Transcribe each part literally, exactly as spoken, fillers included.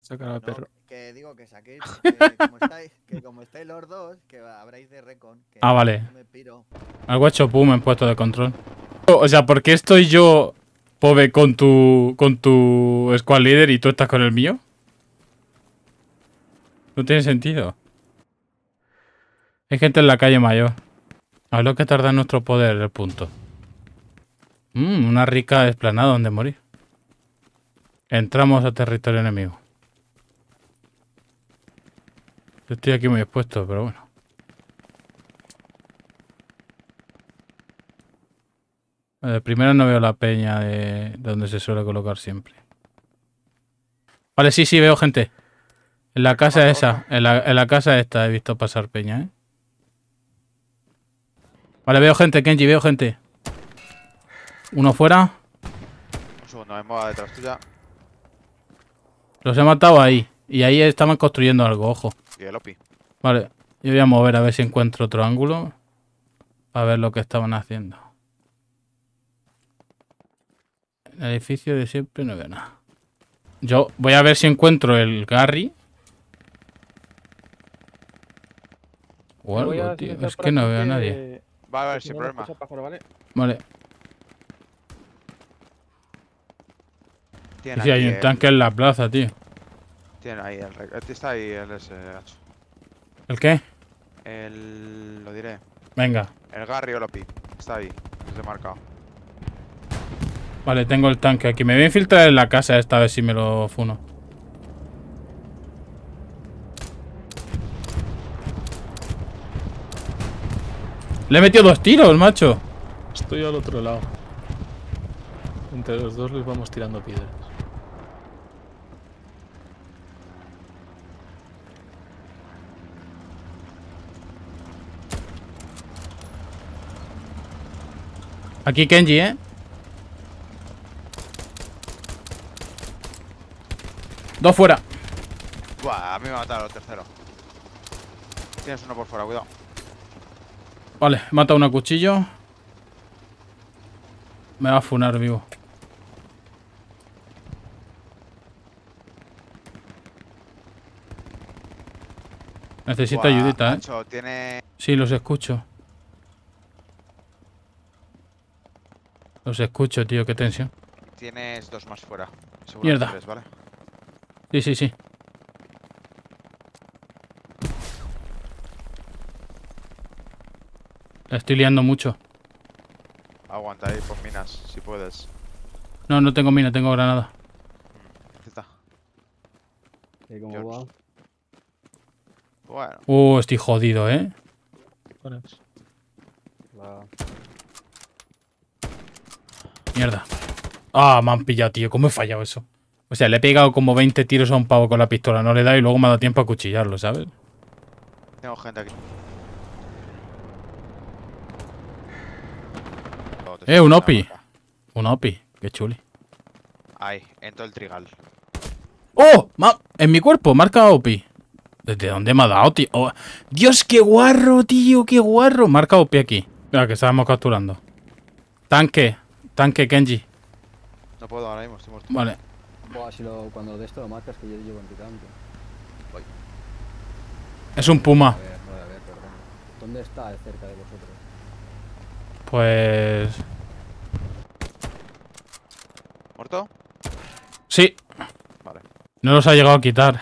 Sacar al No, perro. que digo que saquéis, que como estáis, que como estáis los dos, que habráis de recon. Que Ah, vale. me piro. Algo hecho pum en puesto de control. O sea, ¿por qué estoy yo, Pove, con tu con tu squad leader y tú estás con el mío? No tiene sentido. Hay gente en la calle mayor. A ver lo que tarda en nuestro poder el punto. Mmm, una rica explanada donde morir. Entramos a territorio enemigo. Yo estoy aquí muy expuesto, pero bueno. De primero no veo la peña de, de donde se suele colocar siempre. Vale, sí, sí, veo gente. En la casa esa, en la, en la casa esta he visto pasar peña, ¿eh? Vale, veo gente, Kenji, veo gente. Uno fuera. Un segundo, me muevo detrás tuya. Los he matado ahí. Y ahí estaban construyendo algo, ojo. Y el Opi. Vale, yo voy a mover a ver si encuentro otro ángulo. A ver lo que estaban haciendo. En el edificio de siempre no veo nada. Yo voy a ver si encuentro el Garry. O algo, tío. Es que no veo a nadie. Va a ver, sin problema. ¿Vale? Vale. Tiene Sí, hay aquí un tanque en la plaza, tío. Tiene ahí el... rec- Está ahí el S H. ¿El qué? El... Lo diré. Venga. El Garry o el Opi. Está ahí. Desde marcado. Vale, tengo el tanque aquí. Me voy a infiltrar en la casa esta, a ver si me lo funo. Le he metido dos tiros, macho. Estoy al otro lado. Entre los dos les vamos tirando piedras. Aquí Kenji, ¿eh? Dos fuera. Buah, a mí me ha matado el tercero. Tienes uno por fuera, cuidado. Vale, he matado una cuchillo. Me va a funar vivo. Necesito Buah, ayudita, ¿eh? macho, tiene... Sí, los escucho. Los escucho, tío, qué tensión. Tienes dos más fuera. Seguro Mierda. Tres, ¿vale? Sí, sí, sí. La estoy liando mucho. Aguanta ahí por minas, si puedes. No, no tengo mina, tengo granada. Aquí está. ¿Y cómo George. va? Bueno. Uh, estoy jodido, ¿eh? Pones. Va. Mierda. Ah, me han pillado, tío. ¿Cómo he fallado eso? O sea, le he pegado como veinte tiros a un pavo con la pistola. No le da y luego me ha dado tiempo a cuchillarlo, ¿sabes? Tengo gente aquí. Oh, te Eh, estoy un haciendo Opi. la marca. Un Opi. Qué chuli. Ahí, en todo el trigal. ¡Oh! Ma en mi cuerpo, marca Opi. ¿Desde dónde me ha dado, tío? Oh, Dios, qué guarro, tío, qué guarro. Marca Opi aquí. Mira, que estábamos capturando. Tanque. Tanque, Kenji. No puedo ahora mismo, estoy muerto. Vale. Buah, si lo, cuando de esto lo marcas que yo llevo antitanque. Es un puma. A ver, no, a ver, perdón. ¿Dónde está cerca de vosotros? Pues... ¿Muerto? Sí. Vale. No los ha llegado a quitar.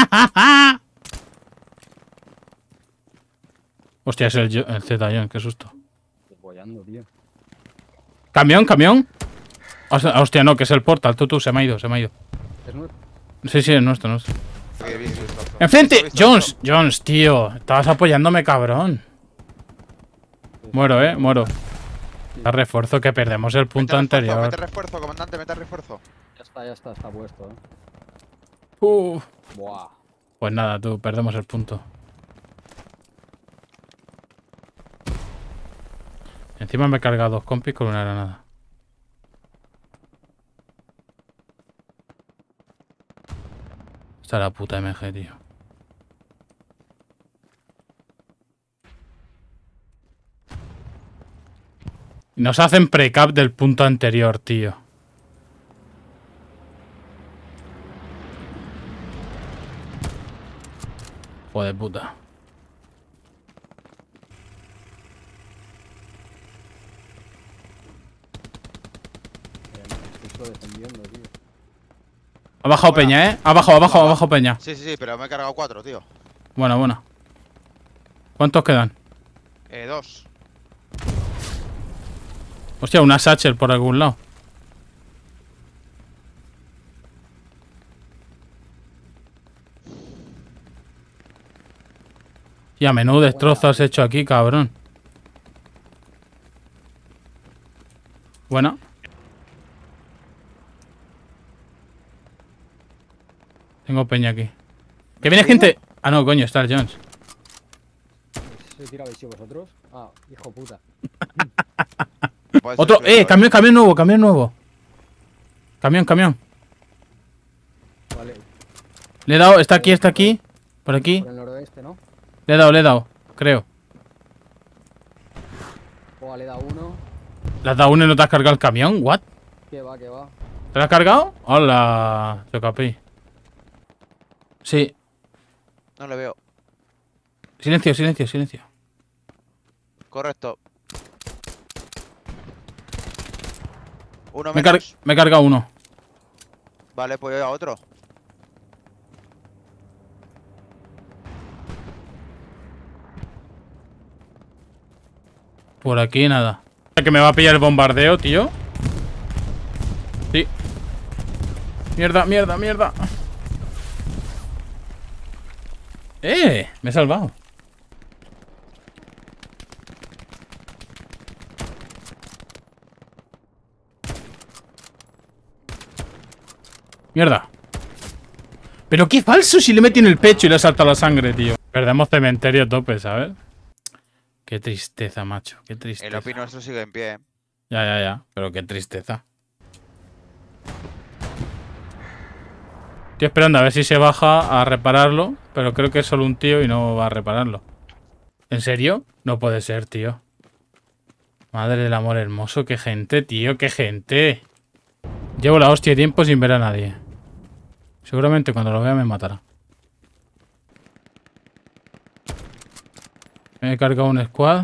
Hostia, es el, el Z-John, qué susto. Desbollando, tío. ¿Camión, camión? Hostia, hostia, no, que es el portal. Tú, tú, se me ha ido, se me ha ido. ¿Es nuevo? Sí, sí, es nuestro, nuestro. Aquí, visto, visto. ¡Enfrente! Visto, visto, Jones, visto. Jones, tío. Estabas apoyándome, cabrón. Muero, eh, muero. Da refuerzo que perdemos el punto Mete refuerzo, anterior. Mete refuerzo, comandante, mete refuerzo. Ya está, ya está, está puesto, eh. Uh. Buah. Pues nada, tú, perdemos el punto. Encima me he cargado dos compis con una granada. Está la puta M G, tío. Nos hacen pre-cap del punto anterior, tío. Joder, puta. Eh, estoy solo defendiendo, tío. Ha bajado Buena. Peña, ¿eh? Ha bajado, ha bajado, ha bajado Peña. Sí, sí, sí, pero me he cargado cuatro, tío. Buena, buena. ¿Cuántos quedan? Eh, dos. Hostia, una Satchel por algún lado. Y a menudo destrozo has hecho aquí, cabrón. Bueno. Tengo Peña aquí. ¡Que viene gente! Ah, no, coño, está el Jones. ¿Se tira a vosotros? Ah, hijo puta. Puede ser Otro, que- eh, camión, camión nuevo, camión nuevo. Camión, camión. Vale, Le he dado, está aquí, está aquí. Por aquí. por el noroeste, ¿no? Le he dado, le he dado, creo. Oh, le da uno. ¿Le has dado uno y no te has cargado el camión? ¿What? Que va, que va. ¿Te lo has cargado? Hola, Chocapi. Sí. No le veo. Silencio, silencio, silencio. Correcto. Uno Me, he car- menos. me he cargado uno. Vale, pues yo a otro. Por aquí nada. Que me va a pillar el bombardeo, tío. Sí. Mierda, mierda, mierda. ¡Eh! Me he salvado. Mierda. Pero qué falso si le metí en el pecho y le ha saltado la sangre, tío. Perdemos cementerio a tope, ¿sabes? Qué tristeza, macho. Qué El tristeza. O P I nuestro sigue en pie. Ya, ya, ya. Pero qué tristeza. Estoy esperando a ver si se baja a repararlo. Pero creo que es solo un tío y no va a repararlo. ¿En serio? No puede ser, tío. Madre del amor hermoso. Qué gente, tío. Qué gente. Llevo la hostia de tiempo sin ver a nadie. Seguramente cuando lo vea me matará. Me he cargado un squad.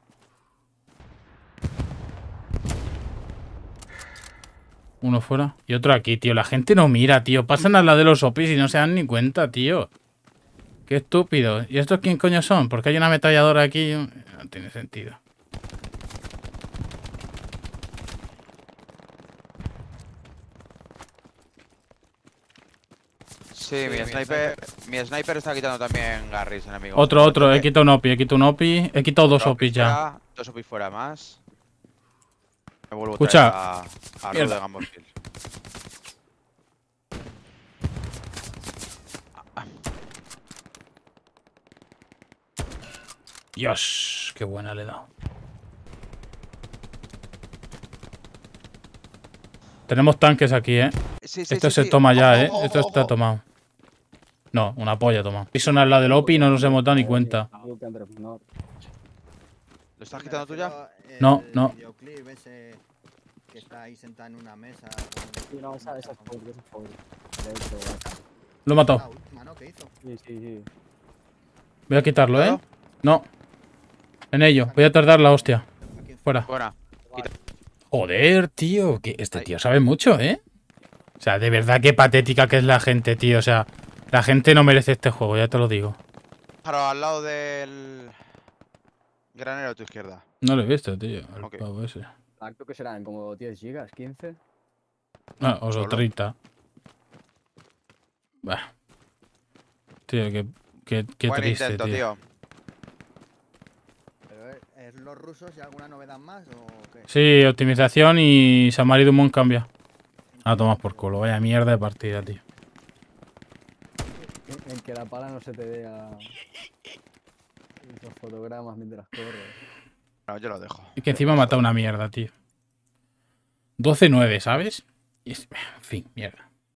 Uno fuera. Y otro aquí, tío. La gente no mira, tío. Pasan a la de los O P Is y no se dan ni cuenta, tío. Qué estúpido. ¿Y estos quién coño son? Porque hay una ametralladora aquí. No tiene sentido. Sí, mi sniper. Mi sniper está quitando también Garrys, enemigo. Otro, otro. He quitado un O P I. He quitado un O P I. He quitado dos O P Is ya. Fuera, dos O P Is fuera más. Me vuelvo Escucha. otra vez a, a Mierda. Rude Gamble Kill. Dios, qué buena le he dado. Tenemos tanques aquí, ¿eh? Sí, sí, Esto sí, se sí. toma ya, Ojo, ¿eh? ojo, Esto está ojo. tomado. No, una polla tomado. Y sonar la del O P I y no nos hemos dado ni cuenta. Look and Refnor. ¿Lo estás quitando tú ya? No, no. El videoclip ese que está ahí sentado en una mesa. Sí, no, esa, esa es Paul, esa es Paul. De hecho, Lo he La matado. última, ¿no? ¿Qué hizo? sí, sí, sí. Voy a quitarlo, ¿eh? ¿Claro? No. En ello. Voy a tardar la hostia. Aquí. Fuera. Buena. Joder, tío. Que este Ahí. tío sabe mucho, ¿eh? O sea, de verdad qué patética que es la gente, tío. O sea, la gente no merece este juego, ya te lo digo. Pájaro al lado del. Granero a tu izquierda. No lo he visto, tío. El Ok. pavo ese. Ah, creo que serán como diez gigas, quince. Ah, o Solo. treinta. Bah. Tío, qué, qué, qué Buen triste, intento, tío. tío. ¿Pero es, es los rusos y alguna novedad más o qué? Sí, optimización y Samari Dumont cambia. A tomar por culo. Vaya mierda de partida, tío. En, en que la pala no se te vea esos fotogramas mientras corres. No, yo lo dejo. Y que encima ha matado una mierda, tío. doce nueve, ¿sabes? Y es- En fin, mierda.